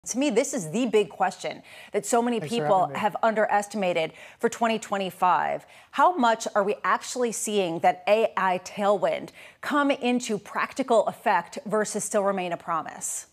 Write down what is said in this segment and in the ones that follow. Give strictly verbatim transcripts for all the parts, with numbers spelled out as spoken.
To me, this is the big question that so many Thanks people have underestimated for twenty twenty-five. How much are we actually seeing that A I tailwind come into practical effect versus still remain a promise?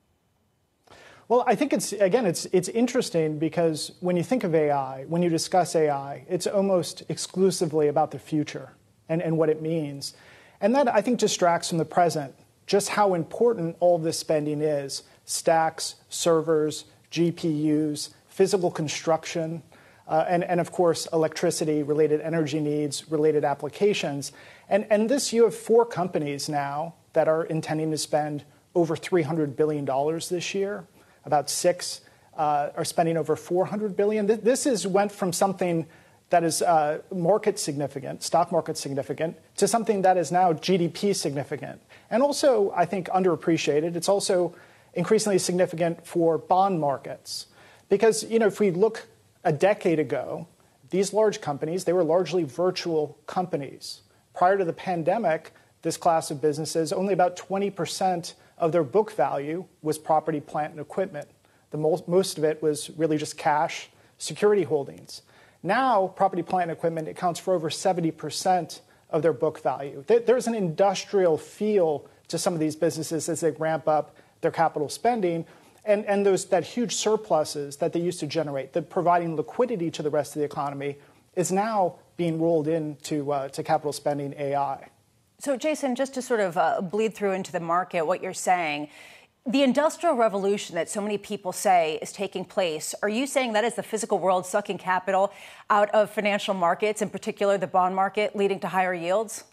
Well, I think it's, again, it's it's interesting because when you think of A I, when you discuss A I, it's almost exclusively about the future and, and what it means. And that, I think, distracts from the present, just how important all this spending is. Stacks, servers, G P Us, physical construction, uh, and, and, of course, electricity, related energy needs, related applications. And, and this, you have four companies now that are intending to spend over three hundred billion dollars this year. About six uh, are spending over four hundred billion dollars. This is went from something that is uh, market significant, stock market significant, to something that is now G D P significant. And also, I think, underappreciated. It's also increasingly significant for bond markets. Because, you know, if we look a decade ago, these large companies, they were largely virtual companies. Prior to the pandemic, this class of businesses, only about twenty percent of their book value was property, plant, and equipment. The most, most of it was really just cash, security holdings. Now, property, plant, and equipment accounts for over seventy percent of their book value. There's an industrial feel to some of these businesses as they ramp up their capital spending, and, and those that huge surpluses that they used to generate, that providing liquidity to the rest of the economy, is now being rolled into uh, to capital spending A I. So, Jason, just to sort of uh, bleed through into the market, what you're saying, the industrial revolution that so many people say is taking place, are you saying that is the physical world sucking capital out of financial markets, in particular the bond market, leading to higher yields?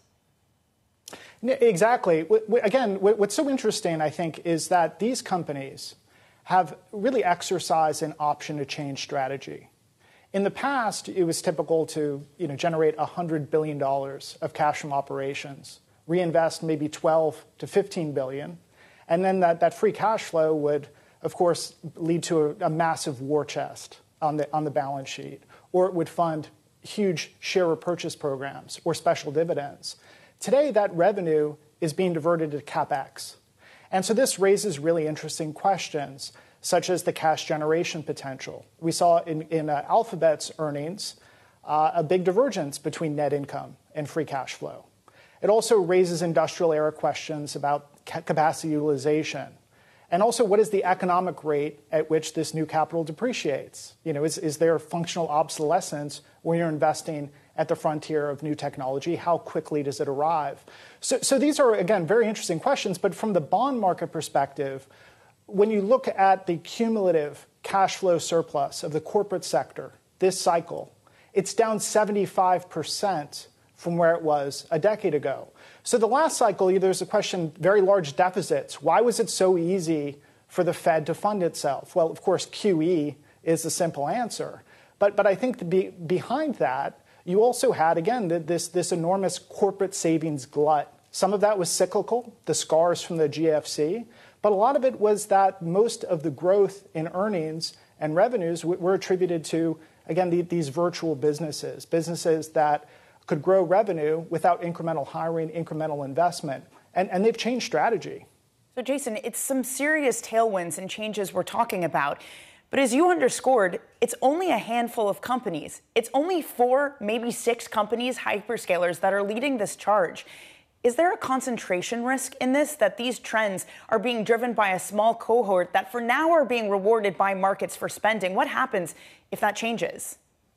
Exactly. Again, what's so interesting, I think, is that these companies have really exercised an option to change strategy. In the past, it was typical to, you know, generate one hundred billion dollars of cash from operations, reinvest maybe twelve to fifteen billion dollars, and then that, that free cash flow would, of course, lead to a, a massive war chest on the, on the balance sheet, or it would fund huge share repurchase programs or special dividends. Today, that revenue is being diverted to Capex. And so this raises really interesting questions, such as the cash generation potential. We saw in, in uh, Alphabet's earnings uh, a big divergence between net income and free cash flow. It also raises industrial era questions about ca- capacity utilization. And also, what is the economic rate at which this new capital depreciates? You know, is, is there functional obsolescence when you're investing at the frontier of new technology? How quickly does it arrive? So, so these are, again, very interesting questions. But from the bond market perspective, when you look at the cumulative cash flow surplus of the corporate sector this cycle, it's down seventy-five percent from where it was a decade ago. So the last cycle, there's a question, very large deficits. Why was it so easy for the Fed to fund itself? Well, of course, Q E is the simple answer. But, but I think the be, behind that, you also had, again, this, this enormous corporate savings glut. Some of that was cyclical, the scars from the G F C. But a lot of it was that most of the growth in earnings and revenues were attributed to, again, the, these virtual businesses, businesses that could grow revenue without incremental hiring, incremental investment. And, and they've changed strategy. So, Jason, it's some serious tailwinds and changes we're talking about. But as you underscored, it's only a handful of companies. It's only four, maybe six companies, hyperscalers, that are leading this charge. Is there a concentration risk in this, that these trends are being driven by a small cohort that for now are being rewarded by markets for spending? What happens if that changes?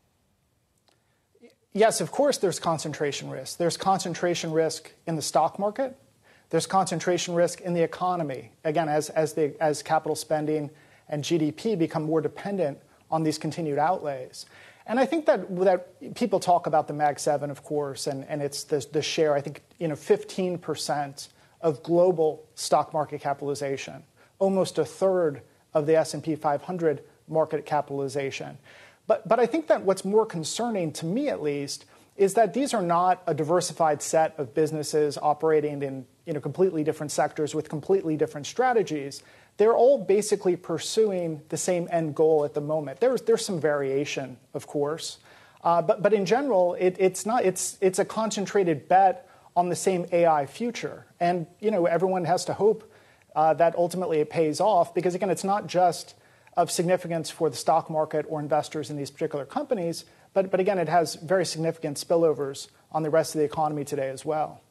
Yes, of course there's concentration risk. There's concentration risk in the stock market. There's concentration risk in the economy. Again, as, as, the, as capital spending and G D P become more dependent on these continued outlays. And I think that, that people talk about the Mag seven, of course, and, and it's the, the share, I think, you know, fifteen percent of global stock market capitalization, almost a third of the S and P five hundred market capitalization. But, but I think that what's more concerning, to me at least, is that these are not a diversified set of businesses operating in, you know, completely different sectors with completely different strategies. They're all basically pursuing the same end goal at the moment. There's, there's some variation, of course. Uh, but, but in general, it, it's not, it's, it's a concentrated bet on the same A I future. And, you know, everyone has to hope uh, that ultimately it pays off because, again, it's not just of significance for the stock market or investors in these particular companies, but, but again, it has very significant spillovers on the rest of the economy today as well.